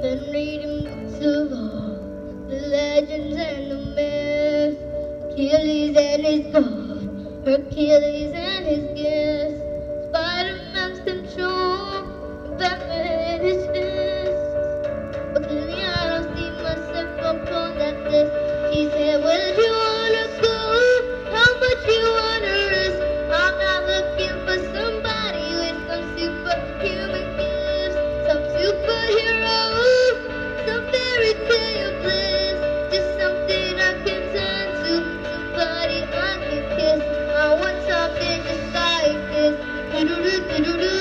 Been reading books of all the legends and the myths. Achilles and his God, Hercules and his gifts. Spider-Man's control, Batman and his fists. But clearly I don't see myself upon that list. He said, where do you wanna go? How much you wanna risk? I'm not looking for somebody with some superhuman gifts, some superhero, some fairy tale bliss. Just something I can turn to, somebody I can kiss. I want something just like this. Do-do-do-do-do-do,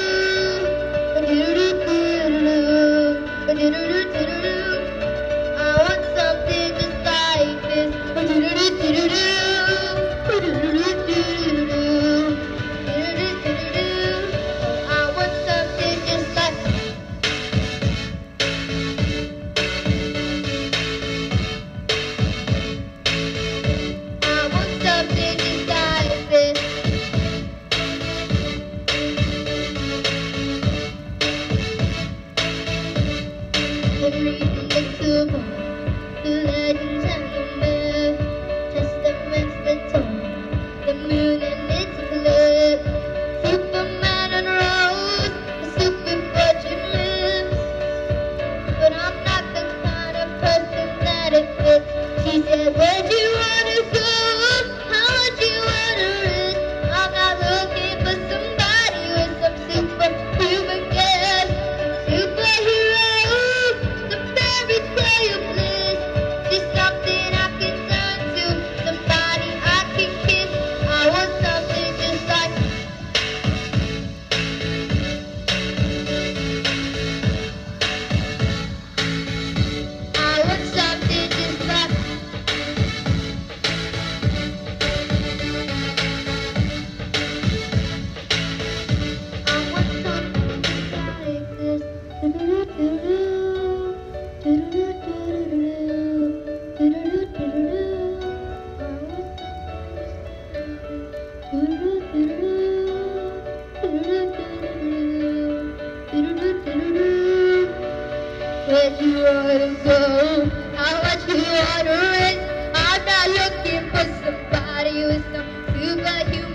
do-do-do-do-do-do, do-do-do-do-do-do. I want something just like this. Do-do-do-do-do-do, do-do-do-do-do-do, do-do-do-do-do. I want something just like this. I want something just like this. Been reading books of all the legends and the myths, testaments that told the moon and its eclipse. Superman unrose, the super virgin lives. But I'm not the kind of person that it fits. She said, where'd you wanna go? How much you wanna risk? I'm not looking for somebody with some superhuman gifts, superhero, some fairy tale bliss. Just something I can turn to, somebody I can kiss. I want something just like I want something just like I want something just like this. Do-do-do-do-do, do-do-do-do-do, do-do-do-do-do. I want something just like do-do-do-do-do, where'd you wanna go? How much you wanna risk? I'm not looking for somebody with some superhuman